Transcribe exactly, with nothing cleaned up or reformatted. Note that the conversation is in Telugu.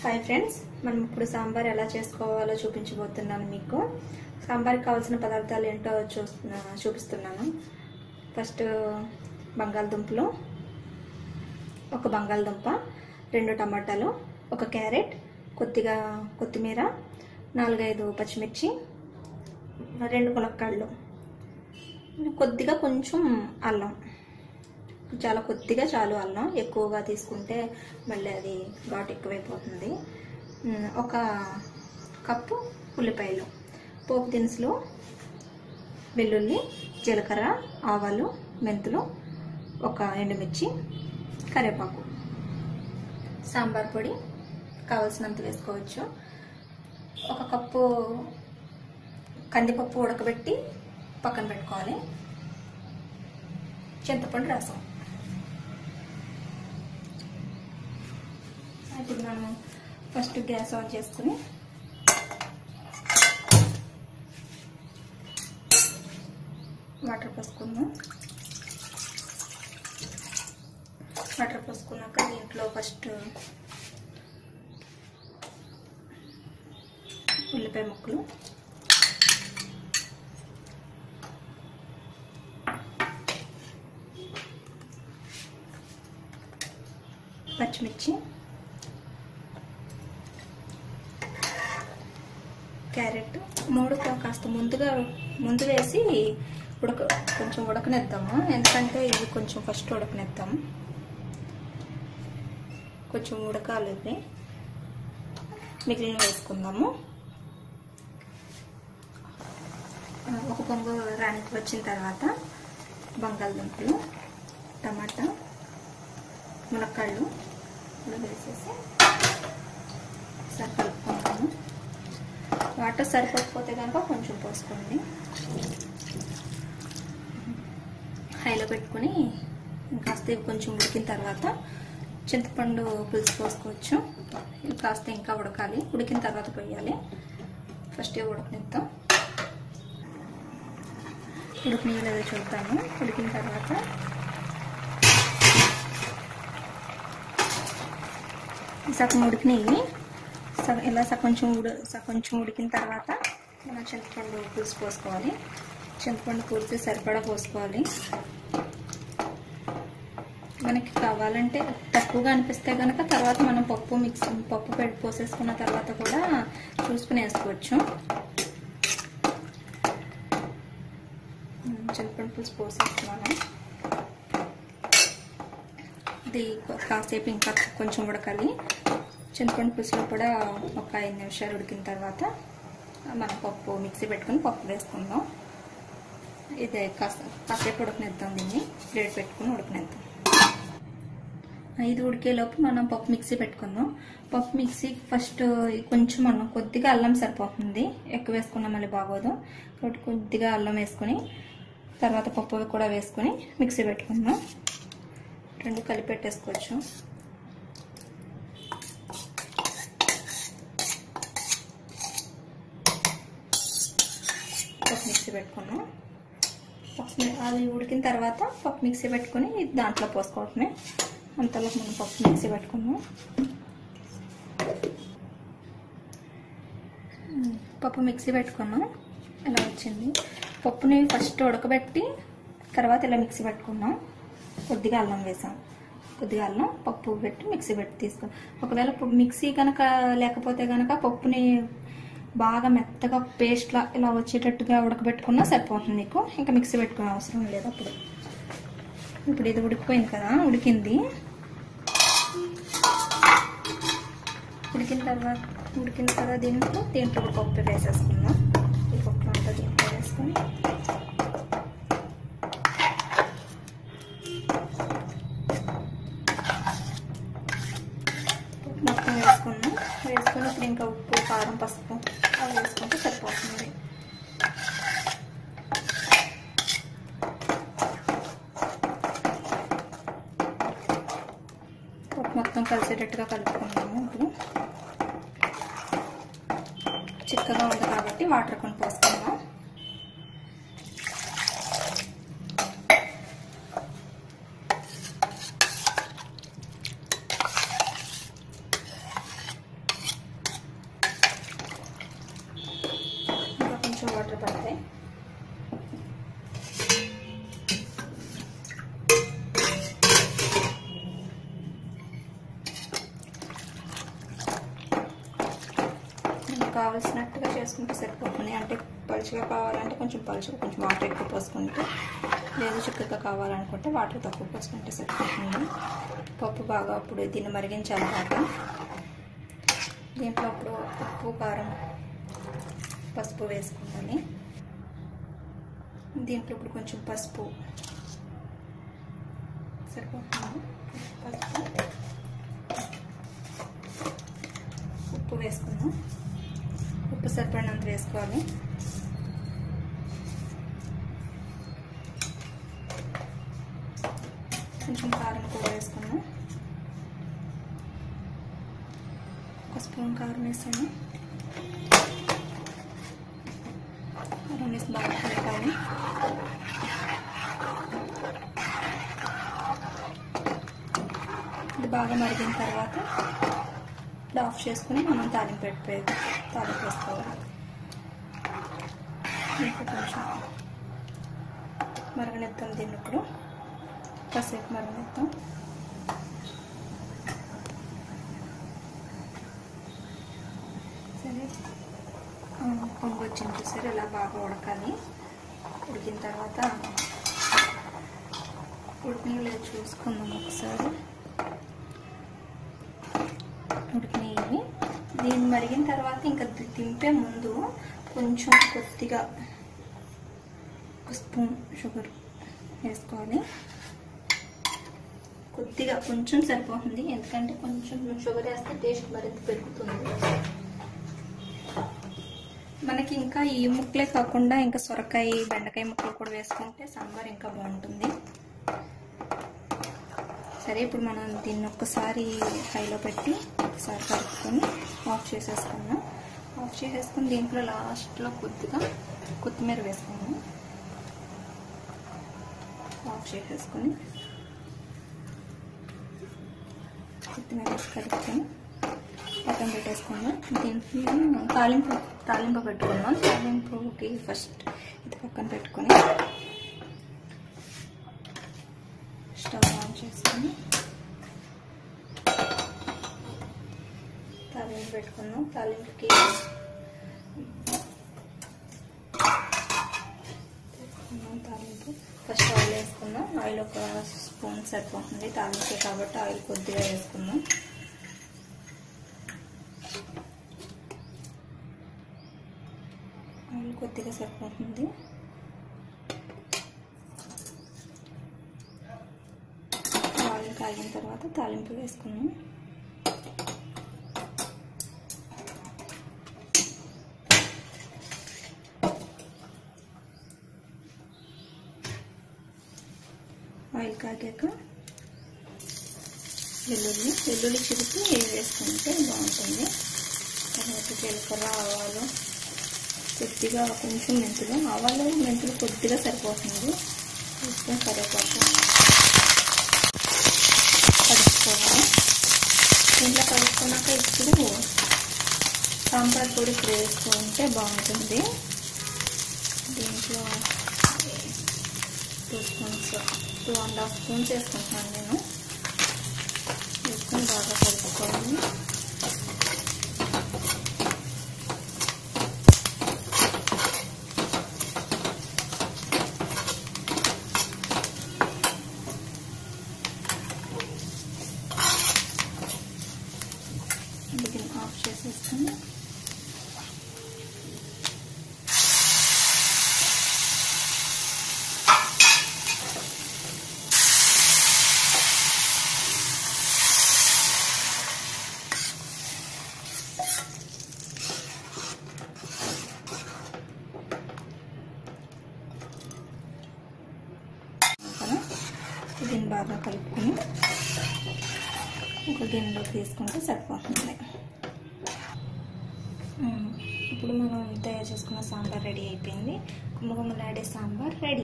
హాయ్ ఫ్రెండ్స్, మనం ఇప్పుడు సాంబార్ ఎలా చేసుకోవాలో చూపించబోతున్నాను. మీకు సాంబార్కి కావాల్సిన పదార్థాలు ఏంటో చూస్తున్నా చూపిస్తున్నాను. ఫస్ట్ బంగాళదుంపలు, ఒక బంగాళదుంప, రెండు టమాటాలు, ఒక క్యారెట్, కొద్దిగా కొత్తిమీర, నాలుగైదు పచ్చిమిర్చి, రెండు ములక్కాళ్ళు, కొద్దిగా కొంచెం అల్లం, చాలా కొద్దిగా చాలు. అల్లం ఎక్కువగా తీసుకుంటే మళ్ళీ అది ఘాటు ఎక్కువైపోతుంది. ఒక కప్పు ఉల్లిపాయలు, పోపు దినుసులు, వెల్లుల్లి, జీలకర్ర, ఆవాలు, మెంతులు, ఒక ఎండుమిర్చి, కరివేపాకు, సాంబార్ పొడి కావాల్సినంత వేసుకోవచ్చు. ఒక కప్పు కందిపప్పు ఉడకబెట్టి పక్కన పెట్టుకోవాలి. చింతపండు రసం. ఇప్పుడు మనం ఫస్ట్ గ్యాస్ ఆన్ చేసుకుని వాటర్ పోసుకుందాం. వాటర్ పోసుకున్నాక దీంట్లో ఫస్ట్ ఉల్లిపాయ ముక్కలు, పచ్చిమిర్చి, క్యారెట్ మూడు కాస్త ముందుగా ముందు వేసి ఉడక కొంచెం ఉడకనిద్దాము. ఎందుకంటే ఇది కొంచెం ఫస్ట్ ఉడకనిద్దాము, కొంచెం ఉడకాలి. ఇది మిగిలిన వేసుకుందాము. ఒక పొంగు రానికి వచ్చిన తర్వాత బంగాళదుంపలు, టమాటా, ములక్కాళ్ళు కూడా వేసేసి సరి కలుపుకుంటాము. వాటర్ సరిపోకపోతే కనుక కొంచెం పోసుకోండి. హైలో పెట్టుకుని కాస్త ఇవి కొంచెం ఉడికిన తర్వాత చింతపండు పులుసు పోసుకోవచ్చు. ఇవి కాస్త ఇంకా ఉడకాలి, ఉడికిన తర్వాత పోయాలి. ఫస్ట్ ఇవి ఉడకనిద్దాం. ఉడికిన లేదో చూద్దాము. ఉడికిన తర్వాత సగం ఉడికినవి సగం ఇలా కొంచెం ఉడి కొంచెం ఉడికిన తర్వాత మనం చింతపండు పులుసు పోసుకోవాలి. చింతపండు పులుసు సరిపడా పోసుకోవాలి. మనకి కావాలంటే తక్కువగా అనిపిస్తే కనుక తర్వాత మనం పప్పు మిక్స్ పప్పు పెట్టి పోసేసుకున్న తర్వాత కూడా చూసుకుని వేసుకోవచ్చు. చింతపండు పులుసు పోసేసుకున్నాను. ఇది కాసేపు ఇంకా కొంచెం ఉడకాలి. చింతపండు పులుసులో కూడా ఒక ఐదు నిమిషాలు ఉడికిన తర్వాత మనం పప్పు మిక్సీ పెట్టుకుని పప్పు వేసుకుందాం. ఇది కాస్త కాసేపు ఉడకనిద్దాం. దీన్ని ప్లేట్ పెట్టుకుని ఉడకనిద్దాం. ఇది ఉడికేలోపు మనం పప్పు మిక్సీ పెట్టుకుందాం. పప్పు మిక్సీ ఫస్ట్ కొంచెం మనం కొద్దిగా అల్లం సరిపోతుంది, ఎక్కువ వేసుకున్నా మళ్ళీ బాగోదు. కాబట్టి కొద్దిగా అల్లం వేసుకుని తర్వాత పప్పు కూడా వేసుకుని మిక్సీ పెట్టుకుందాం. రెండు కలిపి పెట్టేసుకోవచ్చు. పప్పు మిక్సీ పెట్టుకున్నాం. పప్పు అది ఉడికిన తర్వాత పప్పు మిక్సీ పెట్టుకుని దాంట్లో పోసుకోవటమే. అంతలో మనం పప్పు మిక్సీ పెట్టుకున్నాం. పప్పు మిక్సీ పెట్టుకున్నాం. ఇలా వచ్చింది. పప్పుని ఫస్ట్ ఉడకబెట్టి తర్వాత ఇలా మిక్సీ పెట్టుకున్నాం. కొద్దిగా అల్లం వేసాం. కొద్దిగా అల్లం పప్పు పెట్టి మిక్సీ పెట్టి తీసుకున్నాం. ఒకవేళ మిక్సీ కనుక లేకపోతే కనుక పప్పుని బాగా మెత్తగా పేస్ట్లా ఇలా వచ్చేటట్టుగా ఉడకబెట్టుకున్నా సరిపోతుంది మీకు. ఇంకా మిక్సీ పెట్టుకునే అవసరం లేదు అప్పుడు. ఇప్పుడు ఇది ఉడికిపోయింది కదా, ఉడికింది. ఉడికిన తర్వాత ఉడికిన తర్వాత దీంట్లో దీంట్లో పప్పు వేసేసుకుందాం. ఈ పప్పు అంతా దీంట్లో వేసుకొని మొత్తం వేసుకున్నాం. వేసుకుని ఇప్పుడు ఇంకా ఉప్పు, కారం, పసుపు అవి వేసుకుంటే సరిపోతుంది. పప్పు మొత్తం కలిసేటట్టుగా కలుపుకుందాము. ఇప్పుడు చిక్కగా ఉంది కాబట్టి వాటర్ కొని పోసుకుందాం. కావాల్సినట్టుగా చేసుకుంటే సరిపోతుంది. అంటే పలుచగా కావాలంటే కొంచెం పలుచగా కొంచెం వాటర్ ఎక్కువ పోసుకుంటే, లేదు చిక్కగా కావాలనుకుంటే వాటర్ తక్కువ పోసుకుంటే సరిపోతుంది. పప్పు బాగా అప్పుడు దీన్ని మరిగించాలి బాగా. దీంట్లో అప్పుడు ఉప్పు, కారం, పసుపు వేసుకోవాలి. దీంట్లో ఇప్పుడు కొంచెం పసుపు సరిపోతుంది. పసుపు, ఉప్పు వేసుకుందాం. ఉప్పు సరిపడినంత వేసుకోవాలి. కొంచెం కారం కూడా వేసుకుందాం. ఒక స్పూన్ కారం వేసాను. కారం వేసి బాగా కలపాలి. ఇది బాగా మరిగిన తర్వాత ఇప్పుడు ఆఫ్ చేసుకుని మనం తాలింపు పెట్టే తాలింపు వేసుకోవాలి. ఇంకా కొంచెం మరగనిద్దాం. దీన్ని ఇప్పుడు కాసేపు మరగనిద్దాం. సరే, పొంగు వచ్చింది చూసారు, ఇలా బాగా ఉడకాలి. ఉడికిన తర్వాత ఉడికిన లేదు చూసుకుందాం ఒకసారి. ఉడికినవి. దీన్ని మరిగిన తర్వాత ఇంకా తింపే ముందు కొంచెం కొద్దిగా ఒక స్పూన్ షుగర్ వేసుకోవాలి. కొద్దిగా కొంచెం సరిపోతుంది, ఎందుకంటే కొంచెం షుగర్ వేస్తే టేస్ట్ మరింత పెరుగుతుంది. మనకి ఇంకా ఈ ముక్కలే కాకుండా ఇంకా సొరకాయ, బెండకాయ ముక్కలు కూడా వేసుకుంటే సాంబార్ ఇంకా బాగుంటుంది. సరే, ఇప్పుడు మనం దీన్ని ఒక్కసారి హైలో పెట్టి ఒకసారి కలుపుకొని ఆఫ్ చేసేసుకున్నాం. ఆఫ్ చేసేసుకుని దీంట్లో లాస్ట్లో కొద్దిగా కొత్తిమీర వేసుకున్నాం. ఆఫ్ చేసేసుకొని కొత్తిమీర వేసి కలుపుకొని పక్కన పెట్టేసుకున్నాం. దీంట్లో తాలింపు తాలింపు పెట్టుకున్నాం. తాలింపుకి ఫస్ట్ ఇది పక్కన పెట్టుకొని స్టవ్ ఆన్ చేసుకొని తాలింపు పెట్టుకున్నాం. తాలింపుకి పెట్టుకున్నాం తాలింపు. ఫస్ట్ ఆయిల్ వేసుకున్నాం. ఆయిల్ ఒక స్పూన్ సరిపోతుంది తాలింపు కాబట్టి ఆయిల్ కొద్దిగా వేసుకున్నాం. ఆయిల్ కొద్దిగా సరిపోతుంది. ఆయిల్ కాగిన తర్వాత తాలింపు వేసుకున్నాం. ఆయిల్ కాగాక వెల్లుల్లి వెల్లుల్లి చిరిపి వేసుకుంటే బాగుంటుంది. తర్వాత జీలకర్ర, ఆవాలు, కొద్దిగా కొంచెం మెంతులు. ఆవాలు మెంతులు కొద్దిగా సరిపోతుంది. వేసుకొని కరివేపాకు కలుపుకోవాలి. దీంట్లో కలుపుకున్నాక ఇప్పుడు సాంబార్ పొడి ఇప్పుడు వేసుకుంటే బాగుంటుంది. దీంట్లో two spoons two and half spoons వేసుకుంటున్నాను నేను. వేసుకొని బాగా కలుపుకోవాలి. దీన్ని ఆఫ్ చేసేసుకొని దీన్ని బాగా కలుపుకొని ఒక గిన్నెలో తీసుకుంటే సరిపోతుంది. ఇప్పుడు మనం తయారు చేసుకున్న సాంబార్ రెడీ అయిపోయింది. గుమ్మగుమ్మలాడే సాంబార్ రెడీ.